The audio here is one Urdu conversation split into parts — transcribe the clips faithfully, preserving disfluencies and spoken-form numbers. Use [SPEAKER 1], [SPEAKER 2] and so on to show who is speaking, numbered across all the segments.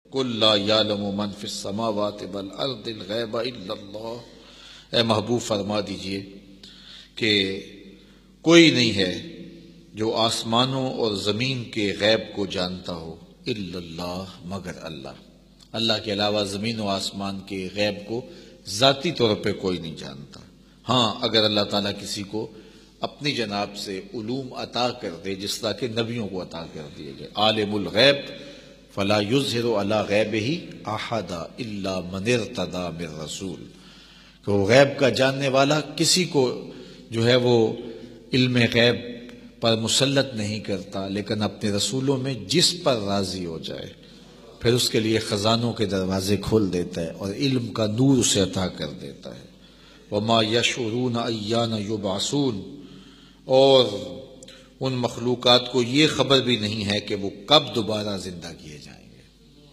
[SPEAKER 1] قل لا یعلم من فی السماوات والارض الغیب الا اللہ، اے محبوب فرما دیجئے کہ کوئی نہیں ہے جو آسمانوں اور زمین کے غیب کو جانتا ہو الا اللہ، مگر اللہ۔ اللہ کے علاوہ زمین و آسمان کے غیب کو ذاتی طور پہ کوئی نہیں جانتا۔ ہاں اگر اللہ تعالیٰ کسی کو اپنی جناب سے علوم عطا کر دے جس طرح کہ نبیوں کو عطا کر دیے گئے، عالم الغیب فلا یظہر علی غیبہ احدا الا من ارتضی من رسول، کہ وہ غیب کا جاننے والا کسی کو جو ہے وہ علم غیب پر مسلط نہیں کرتا، لیکن اپنے رسولوں میں جس پر راضی ہو جائے پھر اس کے لیے خزانوں کے دروازے کھول دیتا ہے اور علم کا نور اسے عطا کر دیتا ہے۔ وما یشعرون ایان یبعثون، اور ان مخلوقات کو یہ خبر بھی نہیں ہے کہ وہ کب دوبارہ زندہ کیے جائیں گے۔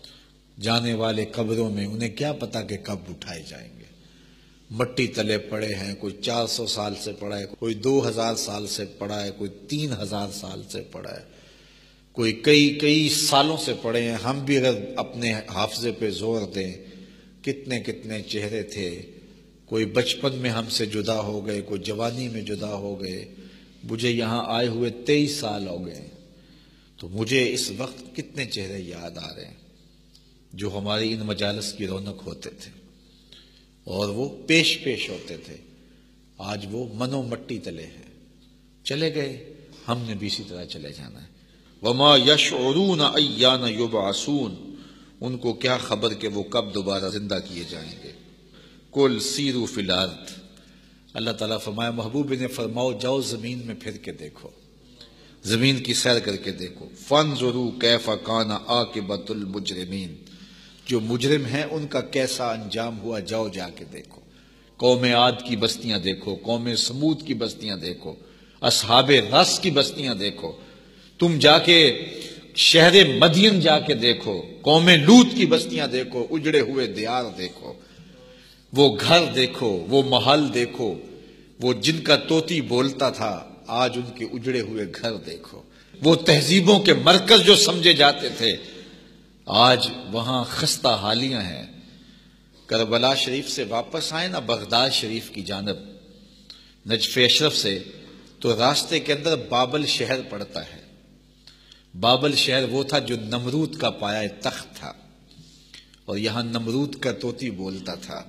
[SPEAKER 1] جانے والے قبروں میں انہیں کیا پتا کہ کب اٹھائے جائیں گے، مٹی تلے پڑے ہیں، کوئی چار سو سال سے پڑا ہے، کوئی دو ہزار سال سے پڑا ہے، کوئی تین ہزار سال سے پڑا ہے، کوئی کئی کئی سالوں سے پڑے ہیں۔ ہم بھی اگر اپنے حافظے پہ زور دیں کتنے کتنے چہرے تھے، کوئی بچپن میں ہم سے جدا ہو گئے، کوئی جوانی میں جدا ہو گئے، مجھے یہاں آئے ہوئے تیئیس سال ہو گئے، تو مجھے اس وقت کتنے چہرے یاد آ رہے ہیں جو ہماری ان مجالس کی رونق ہوتے تھے اور وہ پیش پیش ہوتے تھے۔ آج وہ منو مٹی تلے ہیں، چلے گئے، ہم نے بھی اسی طرح چلے جانا ہے۔ وما یشعرون ایان یبعثون، ان کو کیا خبر کہ وہ کب دوبارہ زندہ کیے جائیں گے۔ قل سیروا فی الارض، اللہ تعالیٰ فرمایا محبوب نے فرماؤ جاؤ زمین میں پھر کے دیکھو، زمین کی سیر کر کے دیکھو۔ فانظروا کیف کان عاقبۃ المجرمین، جو مجرم ہیں ان کا کیسا انجام ہوا، جاؤ جا کے دیکھو۔ قوم عاد کی بستیاں دیکھو، قوم سمود کی بستیاں دیکھو، اصحاب رس کی بستیاں دیکھو، تم جا کے شہر مدین جا کے دیکھو، قوم لوط کی بستیاں دیکھو، اجڑے ہوئے دیار دیکھو، وہ گھر دیکھو، وہ محل دیکھو، وہ جن کا طوطی بولتا تھا آج ان کے اجڑے ہوئے گھر دیکھو، وہ تہذیبوں کے مرکز جو سمجھے جاتے تھے آج وہاں خستہ حالیاں ہیں۔ کربلا شریف سے واپس آئے نا بغداد شریف کی جانب نجف اشرف سے، تو راستے کے اندر بابل شہر پڑتا ہے۔ بابل شہر وہ تھا جو نمرود کا پایا تخت تھا، اور یہاں نمرود کا طوطی بولتا تھا۔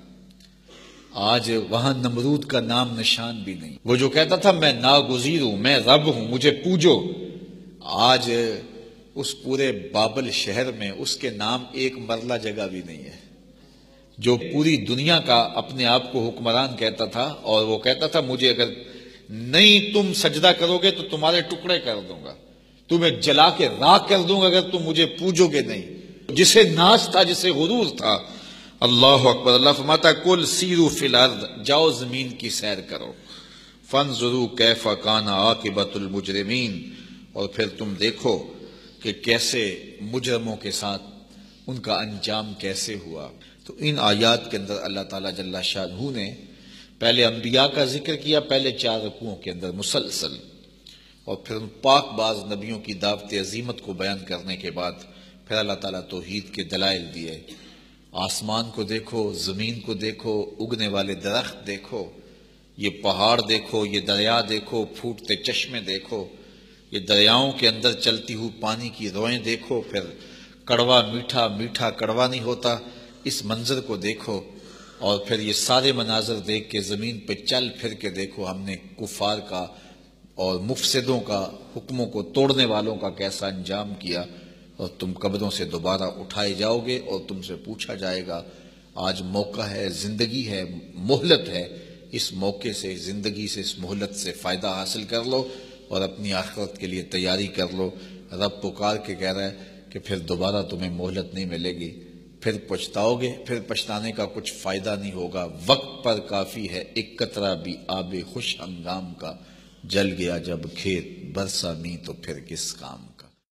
[SPEAKER 1] آج وہاں نمرود کا نام نشان بھی نہیں، وہ جو کہتا تھا میں ناگزیر ہوں، میں رب ہوں، مجھے پوجو، آج اس پورے بابل شہر میں اس کے نام ایک مرلہ جگہ بھی نہیں ہے۔ جو پوری دنیا کا اپنے آپ کو حکمران کہتا تھا، اور وہ کہتا تھا مجھے اگر نہیں تم سجدہ کرو گے تو تمہارے ٹکڑے کر دوں گا، تمہیں جلا کے راکھ کر دوں گا اگر تم مجھے پوجو گے نہیں، جسے ناز تھا، جسے غرور تھا۔ اللہ اکبر، اللہ فرماتا ہے کل سیروا فی الارض، جاؤ زمین کی سیر کرو، فانظروا کیف کان عاقبۃ المجرمین، اور پھر تم دیکھو کہ کیسے مجرموں کے ساتھ ان کا انجام کیسے ہوا۔ تو ان آیات کے اندر اللہ تعالیٰ جل شانہ نے پہلے انبیاء کا ذکر کیا، پہلے چار رکوعوں کے اندر مسلسل، اور پھر ان پاک باز نبیوں کی دعوت عظیمت کو بیان کرنے کے بعد پھر اللہ تعالیٰ توحید کے دلائل دیے۔ آسمان کو دیکھو، زمین کو دیکھو، اگنے والے درخت دیکھو، یہ پہاڑ دیکھو، یہ دریا دیکھو، پھوٹتے چشمے دیکھو، یہ دریاؤں کے اندر چلتی ہوئی پانی کی روئیں دیکھو، پھر کڑوا میٹھا، میٹھا کڑوا نہیں ہوتا، اس منظر کو دیکھو، اور پھر یہ سارے مناظر دیکھ کے زمین پہ چل پھر کے دیکھو ہم نے کفار کا اور مفسدوں کا، حکموں کو توڑنے والوں کا کیسا انجام کیا، اور تم قبروں سے دوبارہ اٹھائے جاؤ گے اور تم سے پوچھا جائے گا۔ آج موقع ہے، زندگی ہے، مہلت ہے، اس موقع سے، زندگی سے، اس مہلت سے فائدہ حاصل کر لو اور اپنی آخرت کے لیے تیاری کر لو۔ رب پکار کے کہہ رہا ہے کہ پھر دوبارہ تمہیں مہلت نہیں ملے گی، پھر پچھتاؤ گے، پھر پچھتانے کا کچھ فائدہ نہیں ہوگا۔ وقت پر کافی ہے ایک قطرہ بھی آب خوش ہنگام کا، جل گیا جب کھیت برسا نہیں تو پھر کس کام۔